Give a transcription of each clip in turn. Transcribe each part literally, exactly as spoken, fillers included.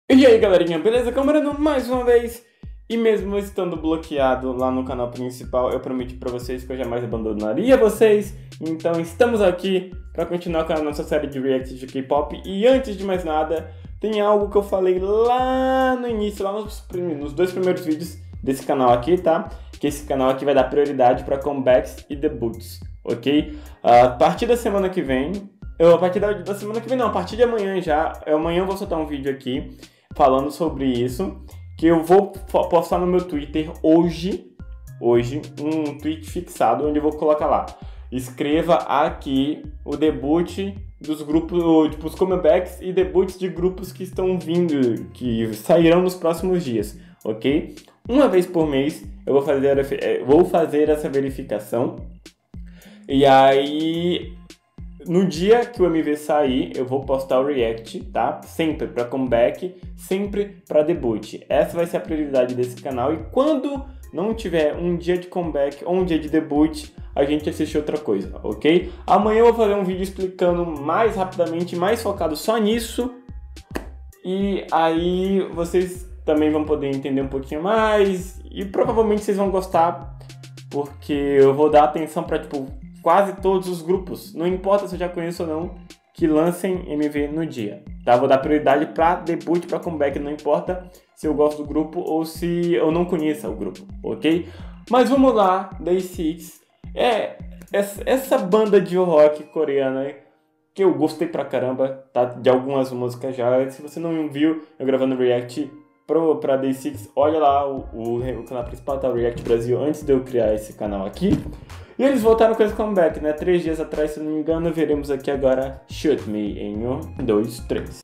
E aí galerinha, beleza? Camarano mais uma vez. E mesmo estando bloqueado lá no canal principal, eu prometi pra vocês que eu jamais abandonaria vocês. Então estamos aqui pra continuar com a nossa série de reacts de K-pop. E antes de mais nada, tem algo que eu falei lá no início, lá nos, prim- nos dois primeiros vídeos desse canal aqui, tá? Que esse canal aqui vai dar prioridade pra comebacks e debuts, ok? A partir da semana que vem, eu, a partir da, da semana que vem não, a partir de amanhã já, amanhã eu vou soltar um vídeo aqui falando sobre isso, que eu vou postar no meu Twitter hoje, hoje, um tweet fixado onde eu vou colocar lá: escreva aqui o debut dos grupos, tipo, os comebacks e debuts de grupos que estão vindo, que sairão nos próximos dias, ok? Uma vez por mês eu vou fazer, vou fazer essa verificação, e aí no dia que o M V sair, eu vou postar o react, tá? Sempre para comeback, sempre para debut. Essa vai ser a prioridade desse canal. E quando não tiver um dia de comeback ou um dia de debut, a gente assiste outra coisa, ok? Amanhã eu vou fazer um vídeo explicando mais rapidamente, mais focado só nisso. E aí vocês também vão poder entender um pouquinho mais. E provavelmente vocês vão gostar, porque eu vou dar atenção para, tipo, quase todos os grupos, não importa se eu já conheço ou não, que lancem M V no dia, tá? Vou dar prioridade para debut, para comeback, não importa se eu gosto do grupo ou se eu não conheça o grupo, ok? Mas vamos lá, Day Six, é essa, essa banda de rock coreana que eu gostei pra caramba, tá? De algumas músicas já. Se você não viu eu gravando react pro, pra Day Six, olha lá o, o, o canal principal, tá? O React Brasil, antes de eu criar esse canal aqui. E eles voltaram com esse comeback, né? Três dias atrás, se não me engano, veremos aqui agora Shoot Me em um, dois, três.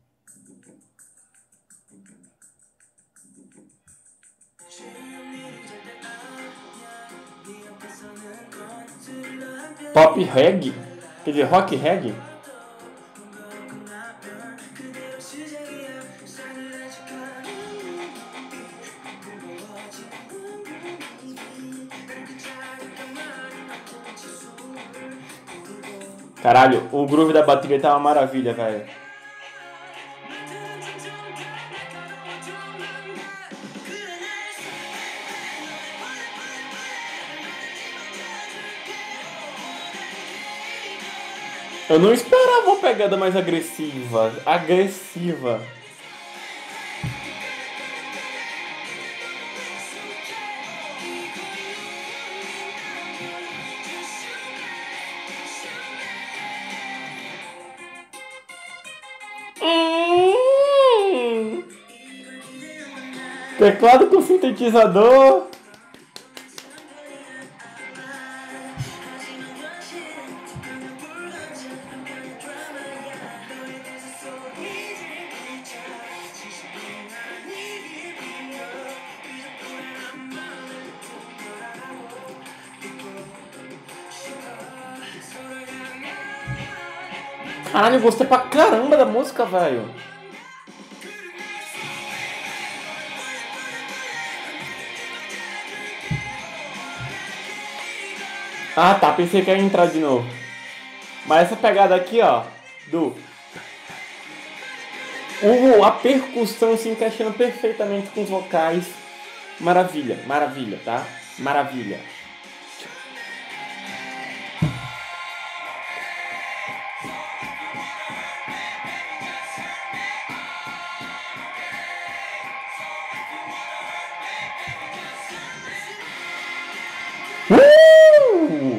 Pop reggae? Quer dizer, rock reggae? Caralho, o groove da bateria tá uma maravilha, velho. Eu não esperava uma pegada mais agressiva. Agressiva. Hum. Teclado com sintetizador. Caralho, eu gostei pra caramba da música, velho. Ah, tá, pensei que ia entrar de novo. Mas essa pegada aqui, ó, do... O, a percussão se encaixando perfeitamente com os vocais. Maravilha, maravilha, tá? Maravilha. Uh!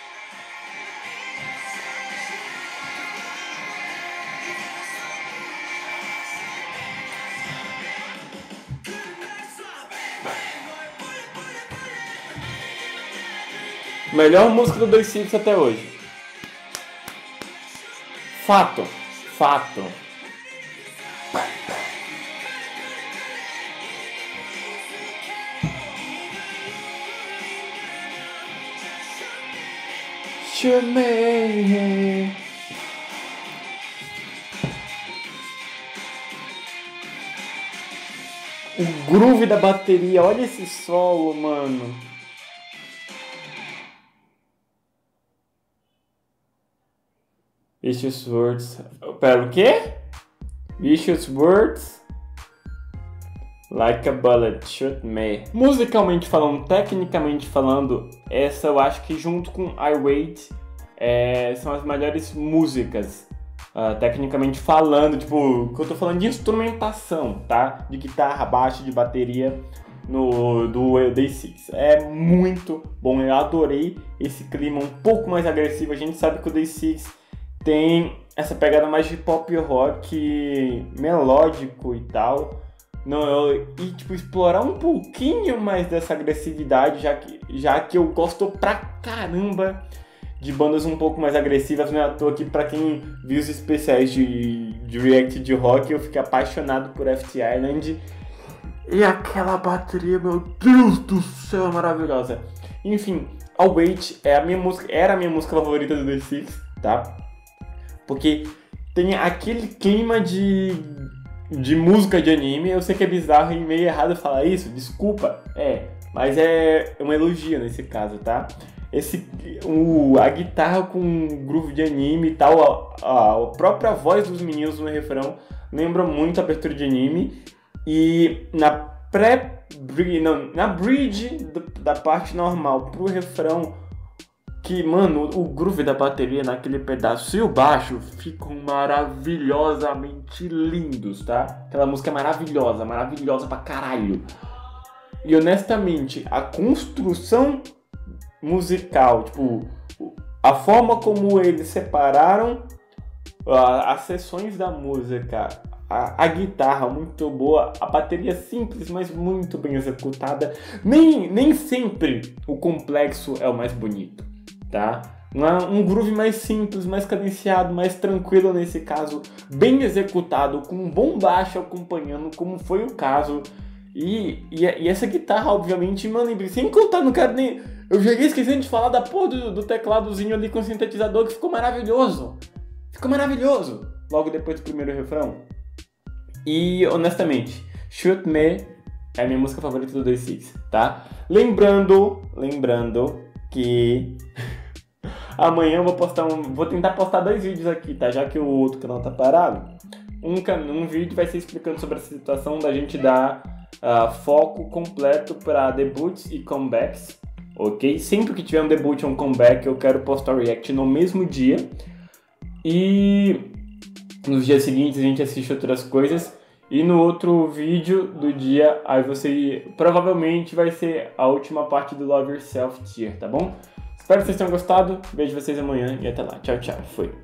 Melhor música do Day Six até hoje. Fato. Fato. Chamei. O groove da bateria, olha esse solo, mano. Vicious Words. Pera, o quê? Vicious Words. Like a Bullet, Shoot Me. Musicalmente falando, tecnicamente falando, essa eu acho que junto com I Wait é, são as melhores músicas. Uh, tecnicamente falando, tipo, que eu tô falando de instrumentação, tá? De guitarra, baixo, de bateria no, do Day six. É muito bom, eu adorei esse clima um pouco mais agressivo. A gente sabe que o Day six tem essa pegada mais de pop rock melódico e tal. Não, eu, e tipo, explorar um pouquinho mais dessa agressividade, já que, já que eu gosto pra caramba de bandas um pouco mais agressivas, não é à toa que pra quem viu os especiais de, de react de rock, eu fiquei apaixonado por F T Island. E aquela bateria, meu Deus do céu, é maravilhosa. Enfim, I'll Wait é a minha música, era a minha música favorita do Day six, tá? Porque tem aquele clima de, de música de anime. Eu sei que é bizarro e meio errado falar isso, desculpa, é, mas é um elogio nesse caso, tá? Esse, o, a guitarra com groove de anime e tal, a, a própria voz dos meninos no refrão lembra muito a abertura de anime. E na pré não, na bridge do, da parte normal pro refrão, que, mano, o groove da bateria naquele pedaço e o baixo ficam maravilhosamente lindos, tá? Aquela música é maravilhosa, maravilhosa pra caralho. E honestamente, a construção musical, tipo, a forma como eles separaram a, as sessões da música, a, a guitarra muito boa, a bateria simples, mas muito bem executada. Nem, nem sempre o complexo é o mais bonito, tá? Um groove mais simples, mais cadenciado, mais tranquilo nesse caso, bem executado, com um bom baixo acompanhando, como foi o caso. E, e, e essa guitarra, obviamente, mano, sem contar, não quero nem... Eu já ia esquecendo de falar da porra do, do tecladozinho ali com sintetizador, que ficou maravilhoso. Ficou maravilhoso. Logo depois do primeiro refrão. E, honestamente, Shoot Me é a minha música favorita do Day six, tá? Lembrando, lembrando que amanhã eu vou postar um... Vou tentar postar dois vídeos aqui, tá? Já que o outro canal tá parado. Um, um vídeo vai ser explicando sobre a situação da gente dar uh, foco completo para debuts e comebacks. Ok? Sempre que tiver um debut ou um comeback, eu quero postar react no mesmo dia. E nos dias seguintes a gente assiste outras coisas. E no outro vídeo do dia, aí você provavelmente vai ser a última parte do Love Yourself Tier, tá bom? Espero que vocês tenham gostado. Vejo vocês amanhã e até lá. Tchau, tchau. Fui.